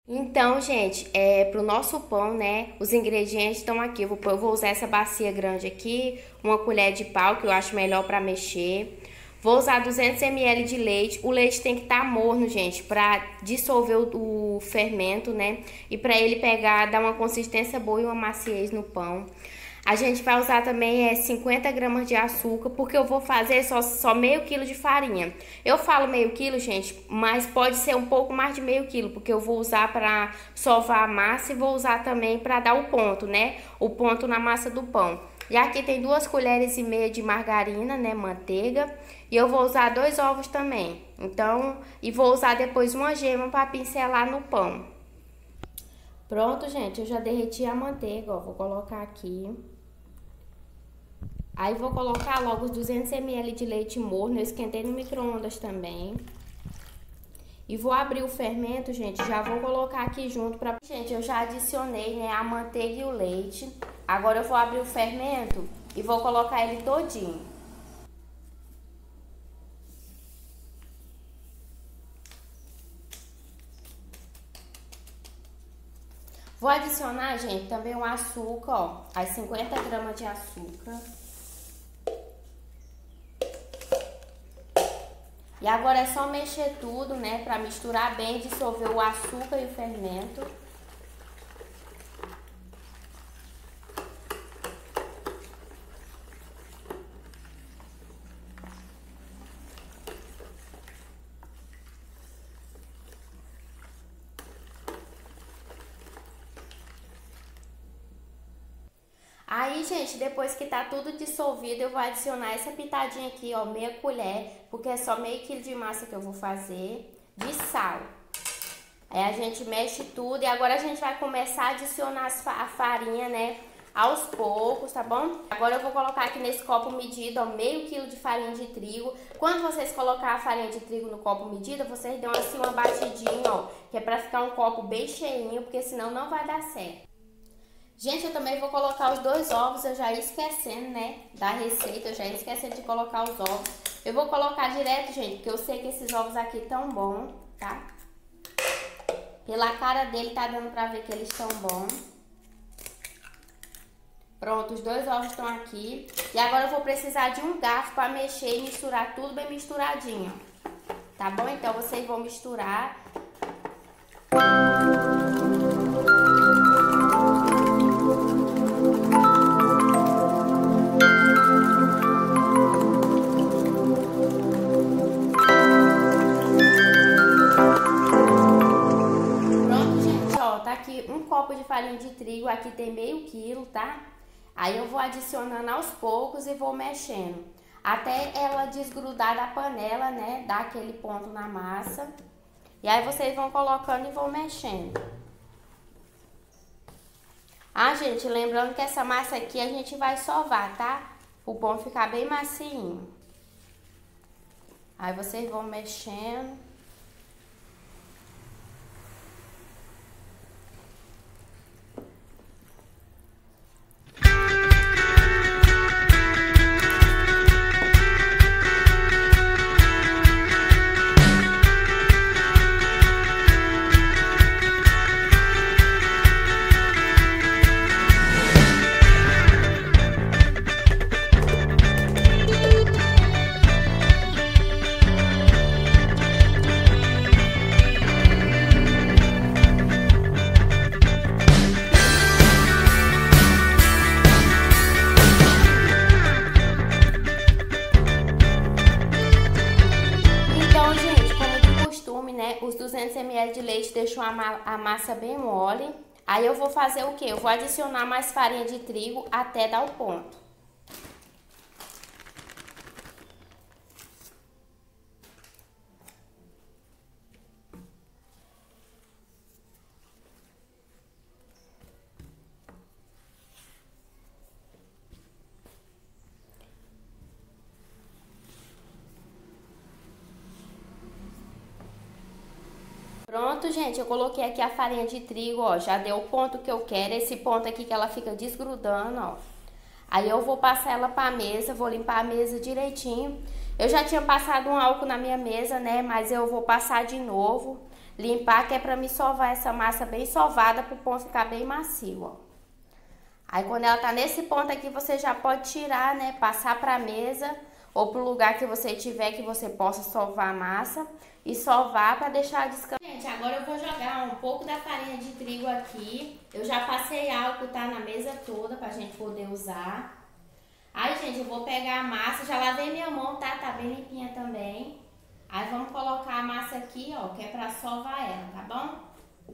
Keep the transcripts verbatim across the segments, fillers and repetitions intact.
Então, gente, é pro nosso pão, né? Os ingredientes estão aqui. Eu vou, eu vou usar essa bacia grande aqui, uma colher de pau, que eu acho melhor para mexer. Vou usar duzentos mililitros de leite. O leite tem que estar morno, gente, para dissolver o, o fermento, né? E para ele pegar, dar uma consistência boa e uma maciez no pão. A gente vai usar também é, cinquenta gramas de açúcar, porque eu vou fazer só, só meio quilo de farinha. Eu falo meio quilo, gente, mas pode ser um pouco mais de meio quilo, porque eu vou usar para sovar a massa e vou usar também para dar o ponto, né? O ponto na massa do pão. E aqui tem duas colheres e meia de margarina, né, manteiga. E eu vou usar dois ovos também. Então, e vou usar depois uma gema para pincelar no pão. Pronto, gente, eu já derreti a manteiga, ó, vou colocar aqui. Aí vou colocar logo os duzentos mililitros de leite morno, eu esquentei no micro-ondas também. E vou abrir o fermento, gente, já vou colocar aqui junto pra... Gente, eu já adicionei, né, a manteiga e o leite. Agora eu vou abrir o fermento e vou colocar ele todinho. Vou adicionar, gente, também o açúcar, ó, as cinquenta gramas de açúcar. E agora é só mexer tudo, né, pra misturar bem, dissolver o açúcar e o fermento. Aí, gente, depois que tá tudo dissolvido, eu vou adicionar essa pitadinha aqui, ó, meia colher, porque é só meio quilo de massa que eu vou fazer, de sal. Aí a gente mexe tudo e agora a gente vai começar a adicionar a farinha, né, aos poucos, tá bom? Agora eu vou colocar aqui nesse copo medido, ó, meio quilo de farinha de trigo. Quando vocês colocar a farinha de trigo no copo medido, vocês dão assim uma batidinha, ó, que é pra ficar um copo bem cheinho, porque senão não vai dar certo. Gente, eu também vou colocar os dois ovos, eu já ia esquecendo, né, da receita, eu já ia esquecendo de colocar os ovos. Eu vou colocar direto, gente, porque eu sei que esses ovos aqui tão bons, tá? Pela cara dele tá dando pra ver que eles estão bons. Pronto, os dois ovos estão aqui. E agora eu vou precisar de um garfo pra mexer e misturar tudo bem misturadinho, tá bom? Então vocês vão misturar. Um copo de farinha de trigo, aqui tem meio quilo, tá? Aí eu vou adicionando aos poucos e vou mexendo até ela desgrudar da panela, né? Dar aquele ponto na massa. E aí vocês vão colocando e vão mexendo. Ah, gente, lembrando que essa massa aqui a gente vai sovar, tá? O pão ficar bem macinho. Aí vocês vão mexendo. Os duzentos mililitros de leite deixou a, ma a massa bem mole. Aí eu vou fazer o que? Eu vou adicionar mais farinha de trigo até dar o ponto. Pronto, gente, eu coloquei aqui a farinha de trigo, ó, já deu o ponto que eu quero, esse ponto aqui que ela fica desgrudando, ó. Aí eu vou passar ela pra mesa, vou limpar a mesa direitinho. Eu já tinha passado um álcool na minha mesa, né, mas eu vou passar de novo. limpar, que é pra me sovar essa massa bem sovada, pro pão ficar bem macio, ó. Aí quando ela tá nesse ponto aqui, você já pode tirar, né, passar pra mesa ou pro lugar que você tiver que você possa sovar a massa e sovar pra deixar descansar. Gente, agora eu vou jogar um pouco da farinha de trigo aqui. Eu já passei álcool, tá, na mesa toda pra gente poder usar. Aí, gente, eu vou pegar a massa, já lavei minha mão, tá? Tá bem limpinha também. Aí vamos colocar a massa aqui, ó, que é pra sovar ela, tá bom?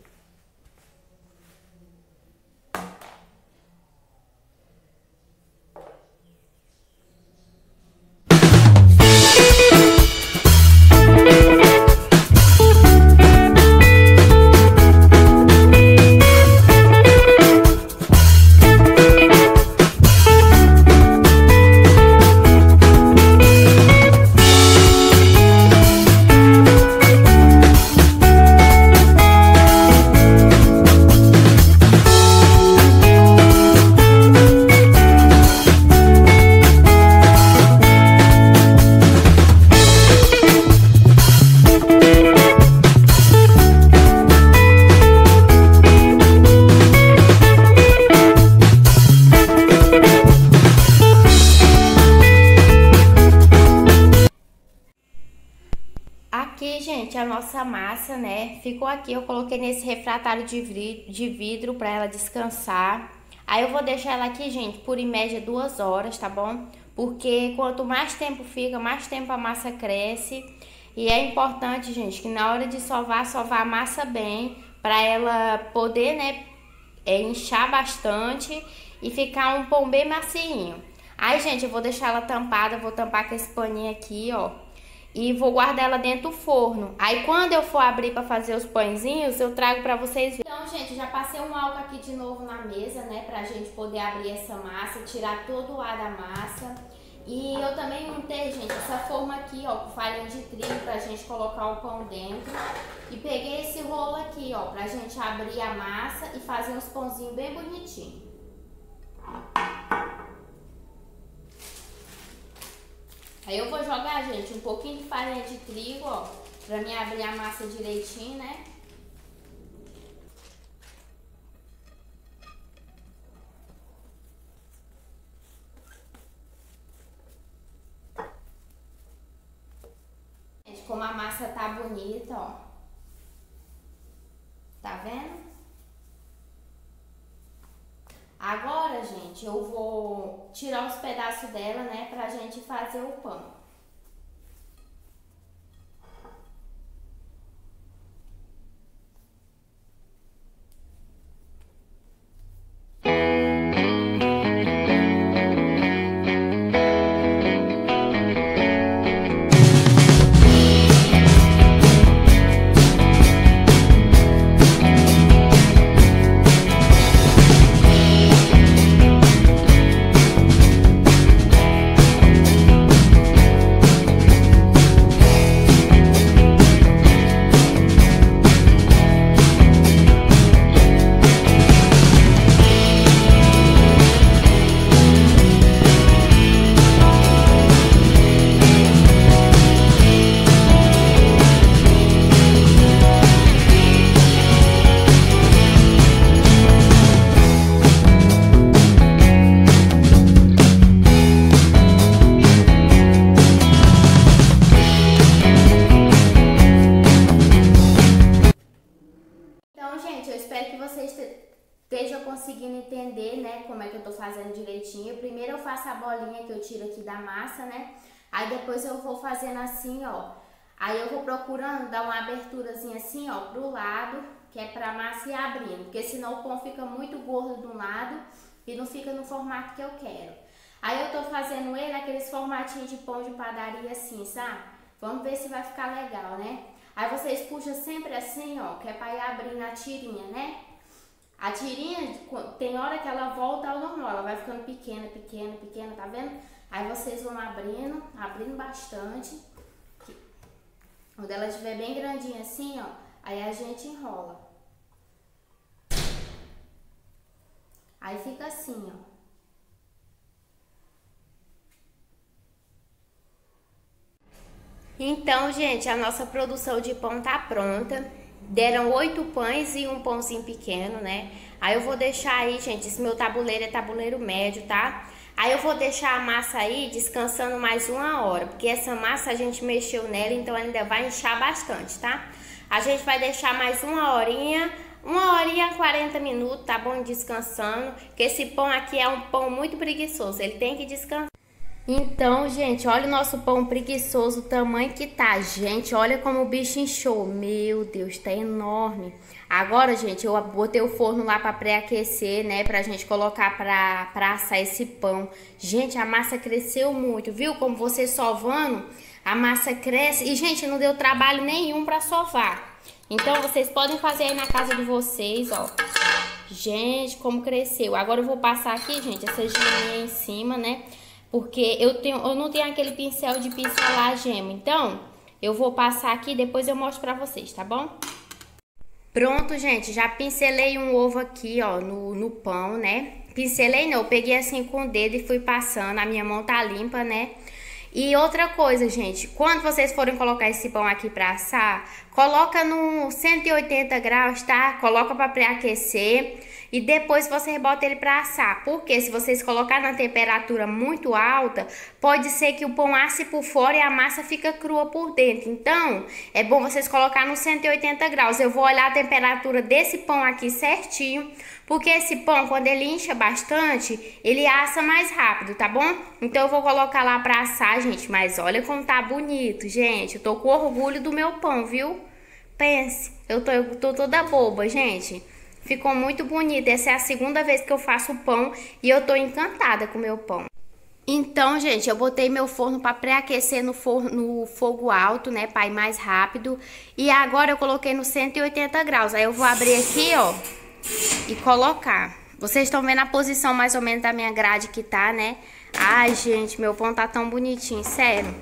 Aqui, gente, a nossa massa, né, ficou aqui, eu coloquei nesse refratário de vidro, de vidro pra ela descansar. Aí eu vou deixar ela aqui, gente, por em média duas horas, tá bom? Porque quanto mais tempo fica, mais tempo a massa cresce. E é importante, gente, que na hora de sovar, sovar a massa bem, pra ela poder, né, é, inchar bastante e ficar um pão bem macinho. Aí, gente, eu vou deixar ela tampada, vou tampar com esse paninho aqui, ó. E vou guardar ela dentro do forno. Aí quando eu for abrir pra fazer os pãezinhos, eu trago pra vocês verem. Então, gente, já passei um álcool aqui de novo na mesa, né? Pra gente poder abrir essa massa, tirar todo o ar da massa. E eu também untei, gente, essa forma aqui, ó, com farinha de trigo pra gente colocar o pão dentro. E peguei esse rolo aqui, ó, pra gente abrir a massa e fazer uns pãozinhos bem bonitinhos. Aí eu vou jogar, gente, um pouquinho de farinha de trigo, ó, pra mim abrir a massa direitinho, né? Gente, como a massa tá bonita, ó. Tá vendo? Agora, gente, eu vou tirar os pedaços dela, né, pra gente fazer o pão. Esteja conseguindo entender, né, como é que eu tô fazendo direitinho. Primeiro eu faço a bolinha que eu tiro aqui da massa, né, aí depois eu vou fazendo assim, ó. Aí eu vou procurando dar uma aberturazinha assim, ó, pro lado, que é pra massa ir abrindo, porque senão o pão fica muito gordo de um lado e não fica no formato que eu quero. Aí eu tô fazendo ele naqueles formatinhos de pão de padaria assim, sabe? Vamos ver se vai ficar legal, né? Aí vocês puxam sempre assim, ó, que é pra ir abrindo a tirinha, né? A tirinha, tem hora que ela volta ao normal, ela vai ficando pequena, pequena, pequena, tá vendo? Aí vocês vão abrindo, abrindo bastante. Quando ela estiver bem grandinha assim, ó, aí a gente enrola. Aí fica assim, ó. Então, gente, a nossa produção de pão tá pronta. Deram oito pães e um pãozinho pequeno, né? Aí eu vou deixar aí, gente, esse meu tabuleiro é tabuleiro médio, tá? Aí eu vou deixar a massa aí descansando mais uma hora, porque essa massa a gente mexeu nela, então ainda vai inchar bastante, tá? A gente vai deixar mais uma horinha, uma horinha e quarenta minutos, tá bom? Descansando, porque esse pão aqui é um pão muito preguiçoso, ele tem que descansar. Então, gente, olha o nosso pão preguiçoso, o tamanho que tá, gente. Olha como o bicho inchou. Meu Deus, tá enorme. Agora, gente, eu botei o forno lá pra pré-aquecer, né? Pra gente colocar pra, pra assar esse pão. Gente, a massa cresceu muito, viu? Como você sovando, a massa cresce. E, gente, não deu trabalho nenhum pra sovar. Então, vocês podem fazer aí na casa de vocês, ó. Gente, como cresceu. Agora eu vou passar aqui, gente, essa geminha em cima, né? Porque eu, tenho, eu não tenho aquele pincel de pincelar a gema. Então, eu vou passar aqui e depois eu mostro pra vocês, tá bom? Pronto, gente. Já pincelei um ovo aqui, ó, no, no pão, né? Pincelei não, eu peguei assim com o dedo e fui passando. A minha mão tá limpa, né? E outra coisa, gente. Quando vocês forem colocar esse pão aqui pra assar, coloca no cento e oitenta graus, tá? Coloca pra pré-aquecer. E depois você bota ele para assar. Porque se vocês colocarem na temperatura muito alta, pode ser que o pão asse por fora e a massa fica crua por dentro. Então, é bom vocês colocar no cento e oitenta graus. Eu vou olhar a temperatura desse pão aqui certinho. Porque esse pão, quando ele incha bastante, ele assa mais rápido, tá bom? Então eu vou colocar lá para assar, gente. Mas olha como tá bonito, gente. Eu tô com orgulho do meu pão, viu? Pense, eu tô, eu tô toda boba, gente. Ficou muito bonito. Essa é a segunda vez que eu faço pão e eu tô encantada com o meu pão. Então, gente, eu botei meu forno para pré-aquecer no, no fogo alto, né, para ir mais rápido. E agora eu coloquei no cento e oitenta graus. Aí eu vou abrir aqui, ó, e colocar. Vocês estão vendo a posição mais ou menos da minha grade que tá, né? Ai, gente, meu pão tá tão bonitinho, sério.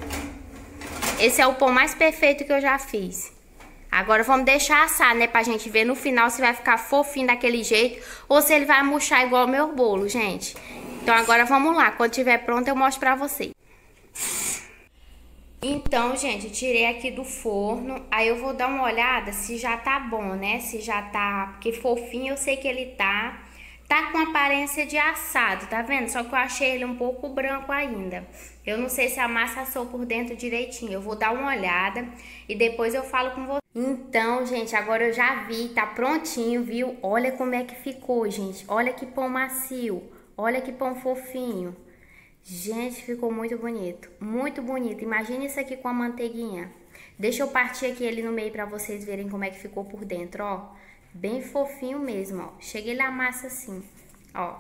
Esse é o pão mais perfeito que eu já fiz. Agora vamos deixar assar, né? Pra gente ver no final se vai ficar fofinho daquele jeito ou se ele vai murchar igual o meu bolo, gente. Então agora vamos lá. Quando tiver pronto eu mostro pra vocês. Então, gente, tirei aqui do forno. Aí eu vou dar uma olhada se já tá bom, né? Se já tá... Porque fofinho eu sei que ele tá... Tá com aparência de assado, tá vendo? Só que eu achei ele um pouco branco ainda. Eu não sei se a massa assou por dentro direitinho. Eu vou dar uma olhada e depois eu falo com vocês. Então, gente, agora eu já vi, tá prontinho, viu? Olha como é que ficou, gente. Olha que pão macio. Olha que pão fofinho. Gente, ficou muito bonito. Muito bonito. Imagina isso aqui com a manteiguinha. Deixa eu partir aqui ele no meio pra vocês verem como é que ficou por dentro, ó. Bem fofinho mesmo, ó. Cheguei na massa assim, ó.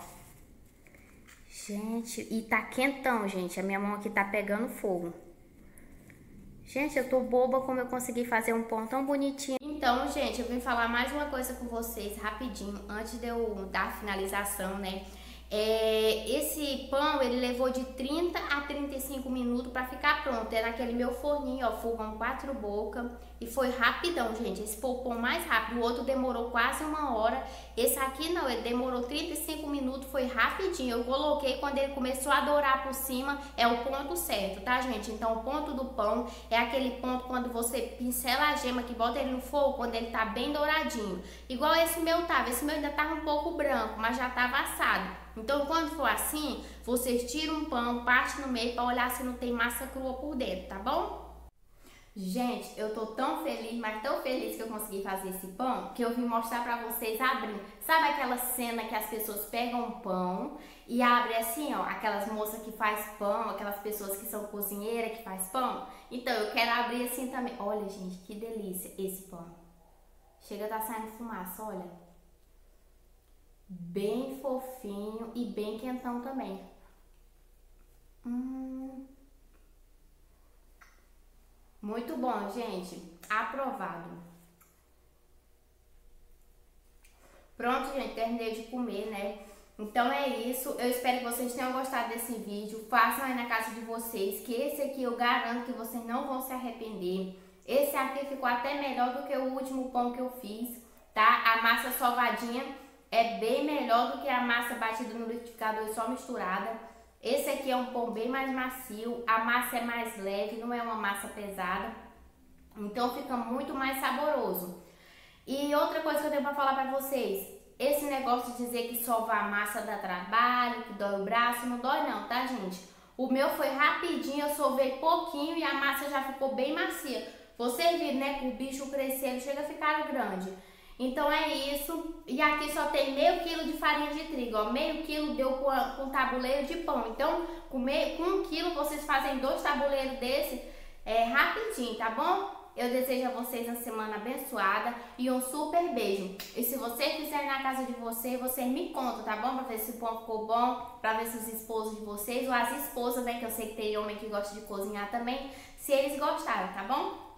Gente, e tá quentão, gente. A minha mão aqui tá pegando fogo. Gente, eu tô boba como eu consegui fazer um pão tão bonitinho. Então, gente, eu vim falar mais uma coisa com vocês rapidinho, antes de eu dar a finalização, né? É, esse pão, ele levou de trinta a trinta e cinco minutos pra ficar pronto. É naquele meu forninho, ó, fogão quatro bocas. E foi rapidão, gente. Esse foi o pão mais rápido. O outro demorou quase uma hora. Esse aqui não, ele demorou trinta e cinco minutos, foi rapidinho. Eu coloquei, quando ele começou a dourar por cima, é o ponto certo, tá, gente? Então, o ponto do pão é aquele ponto quando você pincela a gema, que bota ele no fogo, quando ele tá bem douradinho. Igual esse meu tava. Esse meu ainda tava um pouco branco, mas já tava assado. Então, quando for assim, vocês tiram um pão, parte no meio para olhar se não tem massa crua por dentro, tá bom? Gente, eu tô tão feliz, mas tão feliz que eu consegui fazer esse pão, que eu vim mostrar pra vocês abrindo. Sabe aquela cena que as pessoas pegam um pão e abrem assim, ó, aquelas moças que faz pão, aquelas pessoas que são cozinheiras que faz pão? Então, eu quero abrir assim também. Olha, gente, que delícia esse pão. Chega a tá saindo fumaça, olha. Bem fofinho e bem quentão também. Hum. Muito bom, gente. Aprovado. Pronto, gente. Terminei de comer, né? Então é isso. Eu espero que vocês tenham gostado desse vídeo. Façam aí na casa de vocês, que esse aqui eu garanto que vocês não vão se arrepender. Esse aqui ficou até melhor do que o último pão que eu fiz, tá? A massa sovadinha é bem melhor do que a massa batida no liquidificador e só misturada. Esse aqui é um pão bem mais macio, a massa é mais leve, não é uma massa pesada. Então fica muito mais saboroso. E outra coisa que eu tenho pra falar pra vocês, esse negócio de dizer que sovar a massa dá trabalho, que dói o braço, não dói não, tá, gente? O meu foi rapidinho, eu sovei pouquinho e a massa já ficou bem macia. Vocês viram, né, que o bicho crescendo, chega a ficar grande. Então é isso. E aqui só tem meio quilo de farinha de trigo, ó. Meio quilo deu com, com um tabuleiro de pão. Então, com, meio, com um quilo, vocês fazem dois tabuleiros desse é, rapidinho, tá bom? Eu desejo a vocês uma semana abençoada e um super beijo. E se você quiser ir na casa de vocês, vocês me contam, tá bom? Pra ver se o pão ficou bom, pra ver se os esposos de vocês ou as esposas, né? Que eu sei que tem homem que gosta de cozinhar também, se eles gostaram, tá bom?